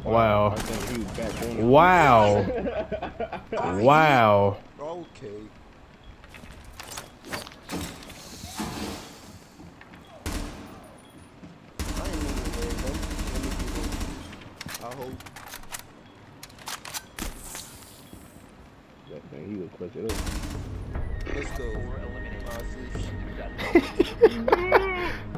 Wow. I think he was back on. Wow. Wow. Okay. I ain't mean to worry, though. Let me get it. I hope. That thing, he was clutch it up. Let's go. Four eliminated. Five, six.